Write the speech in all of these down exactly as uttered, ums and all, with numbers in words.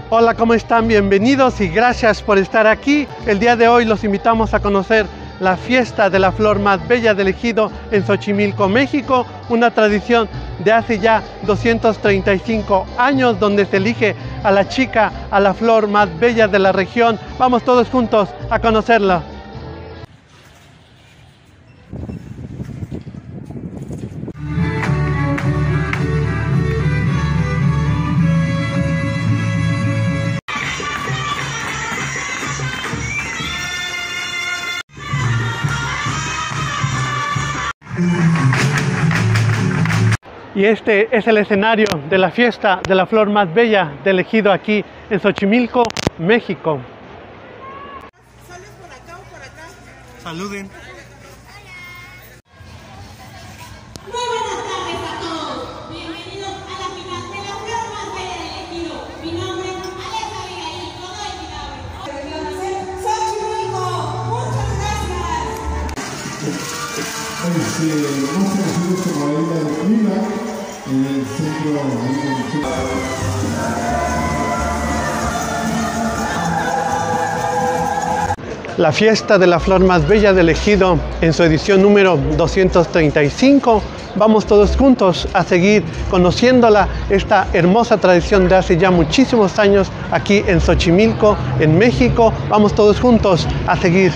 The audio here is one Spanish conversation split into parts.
Hola, ¿cómo están? Bienvenidos y gracias por estar aquí. El día de hoy los invitamos a conocer la fiesta de la flor más bella del Ejido en Xochimilco, México, una tradición de hace ya doscientos treinta y cinco años donde se elige a la chica, a la flor más bella de la región. Vamos todos juntos a conocerla. Y este es el escenario de la fiesta de la flor más bella del Ejido aquí en Xochimilco, México. ¿Sales por acá o por acá? Saluden. Muy buenas tardes a todos. Bienvenidos a la final de la flor más bella del Ejido. Mi nombre es Alexa Abigail, todo Ejido. ¡Xochimilco! ¡Muchas gracias! Pues eh, más conocidos como la isla de Clima, en el centro de La fiesta de la flor más bella del Ejido en su edición número doscientos treinta y cinco. Vamos todos juntos a seguir conociéndola, esta hermosa tradición de hace ya muchísimos años aquí en Xochimilco, en México. Vamos todos juntos a seguir.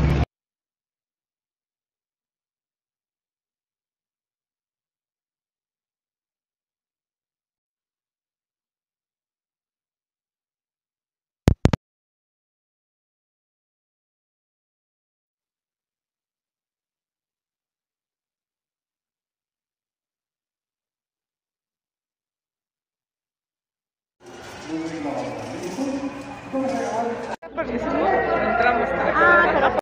Porque si no, entramos tarde.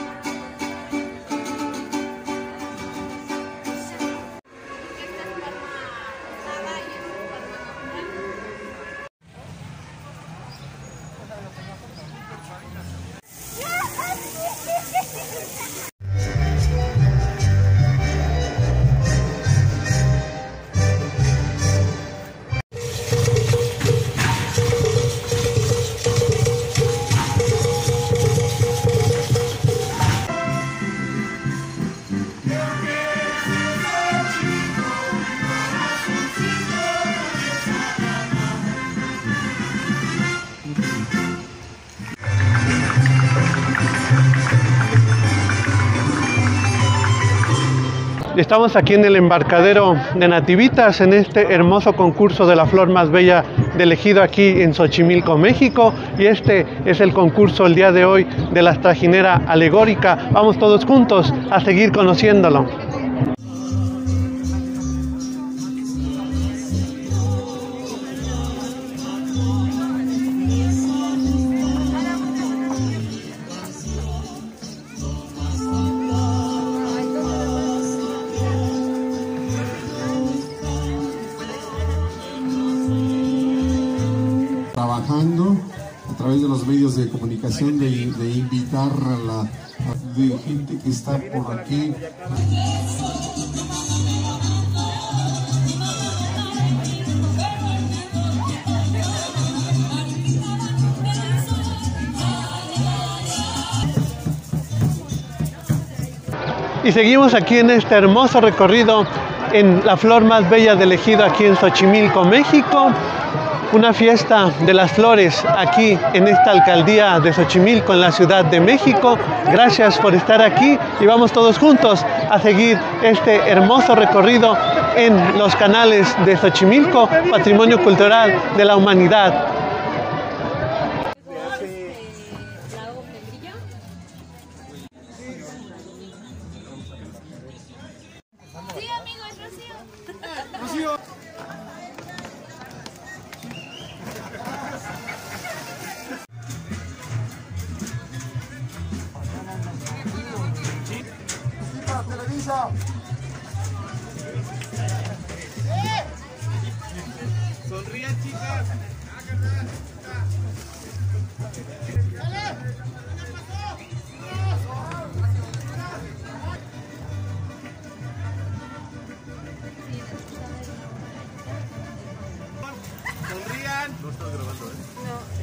Estamos aquí en el embarcadero de Nativitas en este hermoso concurso de la flor más bella del Ejido aquí en Xochimilco, México, y este es el concurso el día de hoy de la trajinera alegórica. Vamos todos juntos a seguir conociéndolo. trabajando a través de los medios de comunicación de, de invitar a la a, de gente que está por aquí. Y seguimos aquí en este hermoso recorrido en la flor más bella del Ejido aquí en Xochimilco, México. Una fiesta de las flores aquí en esta alcaldía de Xochimilco, en la Ciudad de México. Gracias por estar aquí y vamos todos juntos a seguir este hermoso recorrido en los canales de Xochimilco, Patrimonio Cultural de la Humanidad. Sí, amigo, es Rocío. Rocío. Televisa. Sonrían, chicas. Sonrían. No estás grabando, ¿eh? No.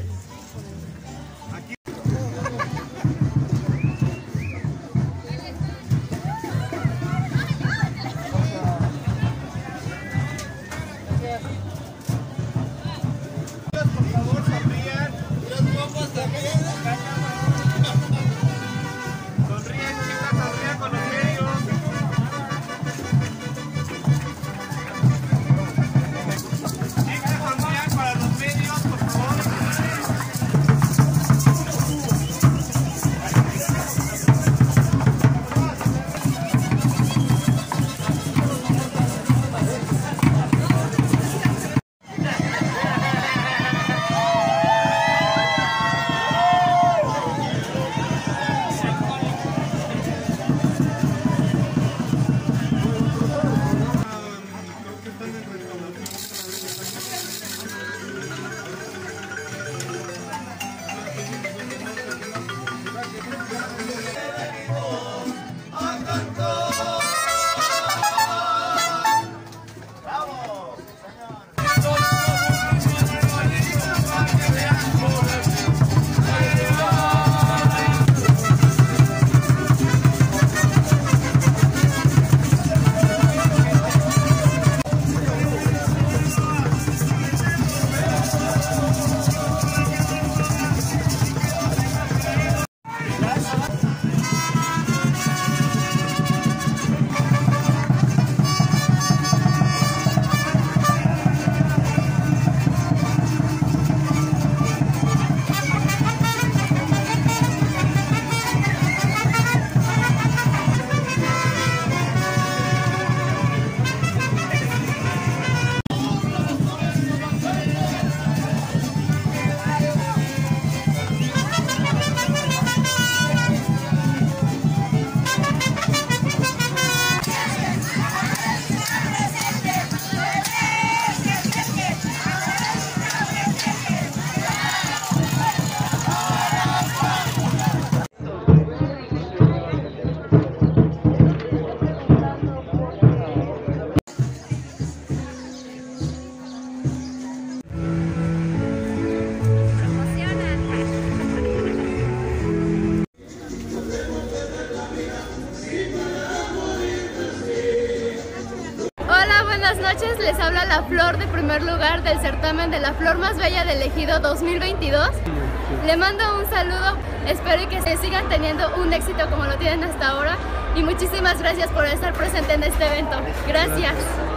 les habla la flor de primer lugar del certamen de la flor más bella del Ejido dos mil veintidós. Le mando un saludo, espero que se sigan teniendo un éxito como lo tienen hasta ahora y muchísimas gracias por estar presente en este evento. Gracias.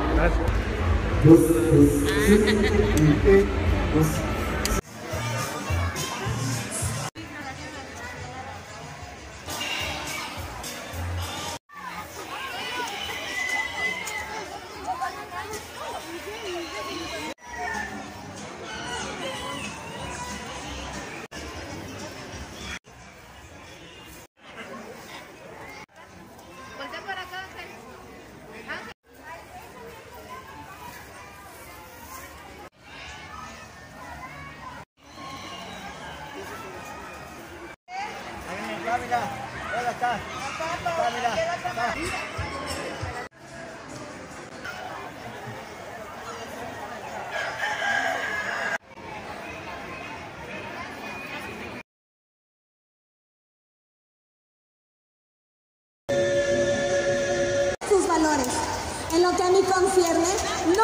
Mira, hola, acá. Acá, mira, acá. Sus valores. En lo que a mí concierne, no.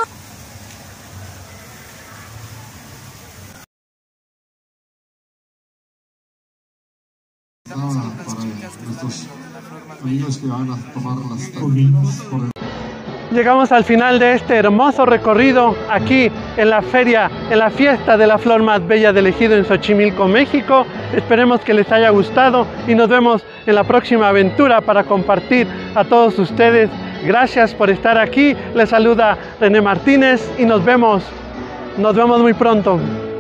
Ahora, para nuestros amigos que van a tomar las tácticas por el... Llegamos al final de este hermoso recorrido aquí en la feria, en la fiesta de la flor más bella del Ejido en Xochimilco, México. Esperemos que les haya gustado y nos vemos en la próxima aventura para compartir a todos ustedes. Gracias por estar aquí. Les saluda René Martínez y nos vemos, nos vemos muy pronto.